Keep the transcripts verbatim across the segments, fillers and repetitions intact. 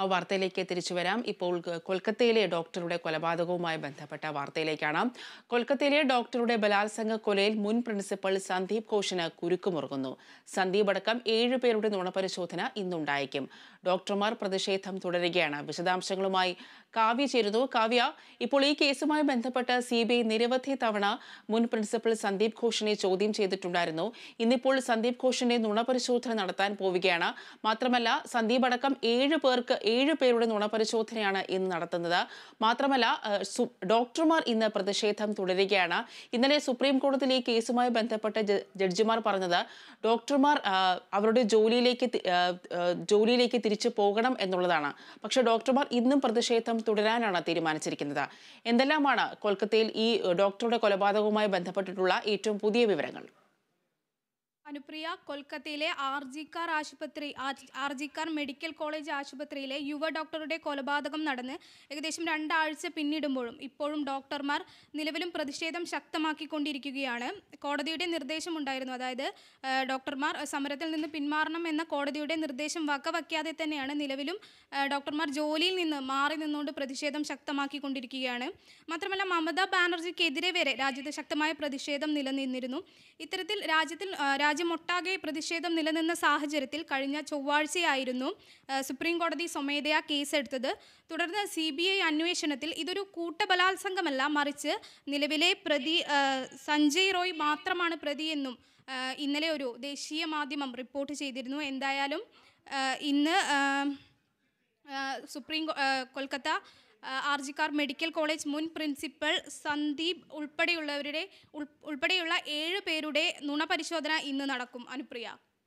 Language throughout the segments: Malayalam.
ആ വാർത്തയിലേക്ക് തിരിച്ചു വരാം. ഇപ്പോൾ കൊൽക്കത്തയിലെ ഡോക്ടറുടെ കൊലപാതകവുമായി ബന്ധപ്പെട്ട വാർത്തയിലേക്കാണ്. കൊൽക്കത്തയിലെ ഡോക്ടറുടെ ബലാത്സംഗ കൊലയിൽ മുൻ പ്രിൻസിപ്പൽ സന്ദീപ് ഘോഷിന് കുരുക്കുമുറുകുന്നു. സന്ദീപ് അടക്കം ഏഴുപേരുടെ നുണപരിശോധന ഇന്നുണ്ടായേക്കും. ഡോക്ടർമാർ പ്രതിഷേധം തുടരുകയാണ്. വിശദാംശങ്ങളുമായി കാവ്യ ചേരുന്നു. കാവ്യ, ഇപ്പോൾ ഈ കേസുമായി ബന്ധപ്പെട്ട് സി ബി ഐ നിരവധി തവണ മുൻ പ്രിൻസിപ്പൽ സന്ദീപ് ഘോഷിനെ ചോദ്യം ചെയ്തിട്ടുണ്ടായിരുന്നു. ഇന്നിപ്പോൾ സന്ദീപ് ഘോഷിന്റെ നുണപരിശോധന നടത്താൻ പോവുകയാണ്. മാത്രമല്ല, സന്ദീപ് അടക്കം ഏഴ് പേർക്ക് ഏഴു പേരുടെ നുണപരിശോധനയാണ് ഇന്ന് നടത്തുന്നത്. മാത്രമല്ല, ഡോക്ടർമാർ ഇന്ന് പ്രതിഷേധം തുടരുകയാണ്. ഇന്നലെ സുപ്രീം കോടതിയിൽ ഈ കേസുമായി ബന്ധപ്പെട്ട ജഡ്ജിമാർ പറഞ്ഞത് ഡോക്ടർമാർ അവരുടെ ജോലിയിലേക്ക് ജോലിയിലേക്ക് തിരിച്ചു പോകണം എന്നുള്ളതാണ്. പക്ഷേ ഡോക്ടർമാർ ഇന്നും പ്രതിഷേധം തുടരാനാണ് തീരുമാനിച്ചിരിക്കുന്നത്. എന്തെല്ലാമാണ് കൊൽക്കത്തയിൽ ഈ ഡോക്ടറുടെ കൊലപാതകവുമായി ബന്ധപ്പെട്ടിട്ടുള്ള ഏറ്റവും പുതിയ വിവരങ്ങൾ? അനുപ്രിയ, കൊൽക്കത്തയിലെ ആർജിക്കാർ ആശുപത്രി ആർജിക്കാർ മെഡിക്കൽ കോളേജ് ആശുപത്രിയിലെ യുവ ഡോക്ടറുടെ കൊലപാതകം നടന്ന് ഏകദേശം രണ്ടാഴ്ച പിന്നിടുമ്പോഴും ഇപ്പോഴും ഡോക്ടർമാർ നിലവിലും പ്രതിഷേധം ശക്തമാക്കിക്കൊണ്ടിരിക്കുകയാണ്. കോടതിയുടെ നിർദ്ദേശമുണ്ടായിരുന്നു, അതായത് ഡോക്ടർമാർ സമരത്തിൽ നിന്ന് പിന്മാറണം എന്ന കോടതിയുടെ നിർദ്ദേശം വകവയ്ക്കാതെ തന്നെയാണ് നിലവിലും ഡോക്ടർമാർ ജോലിയിൽ നിന്ന് മാറി നിന്നുകൊണ്ട് പ്രതിഷേധം ശക്തമാക്കിക്കൊണ്ടിരിക്കുകയാണ്. മാത്രമല്ല, മമതാ ബാനർജിക്കെതിരെ വരെ രാജ്യത്ത് ശക്തമായ പ്രതിഷേധം നിലനിന്നിരുന്നു. ഇത്തരത്തിൽ രാജ്യത്തിൽ രാജ്യമൊട്ടാകെ പ്രതിഷേധം നിലനിന്ന സാഹചര്യത്തിൽ കഴിഞ്ഞ ചൊവ്വാഴ്ചയായിരുന്നു സുപ്രീം കോടതി സ്വമേധയാ കേസെടുത്തത്. തുടർന്ന് സി ബി ഐ അന്വേഷണത്തിൽ ഇതൊരു കൂട്ടബലാത്സംഗമല്ല, മറിച്ച് നിലവിലെ പ്രതി സഞ്ജയ് റോയ് മാത്രമാണ് പ്രതിയെന്നും ഇന്നലെ ഒരു ദേശീയ മാധ്യമം റിപ്പോർട്ട് ചെയ്തിരുന്നു. എന്തായാലും ഇന്ന് supreme Kolkata R G Kar medical college മുൻ പ്രിൻസിപ്പൽ സന്ദീപ് ഉൾപ്പെടെയുള്ളവരുടെ ഉൾപ്പെടെയുള്ള ഏഴ് പേരുടെ നുണപരിശോധന ഇന്ന് നടക്കും. അനുപ്രിയ,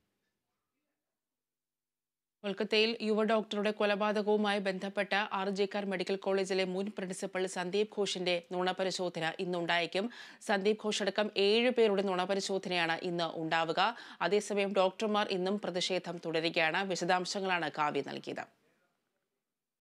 കൊൽക്കത്തയിൽ യുവ ഡോക്ടറുടെ കൊലപാതകവുമായി ബന്ധപ്പെട്ട ആർജിക്കാർ മെഡിക്കൽ കോളേജിലെ മുൻ പ്രിൻസിപ്പൽ സന്ദീപ് ഘോഷിന്റെ നുണപരിശോധന ഇന്നുണ്ടായേക്കും. സന്ദീപ് ഘോഷ് അടക്കം ഏഴ് പേരുടെ നുണപരിശോധനയാണ് ഇന്ന് ഉണ്ടാവുക. അതേസമയം ഡോക്ടർമാർ ഇന്നും പ്രതിഷേധം തുടരുകയാണ്. വിശദാംശങ്ങളാണ് കാവ്യ നൽകിയത്.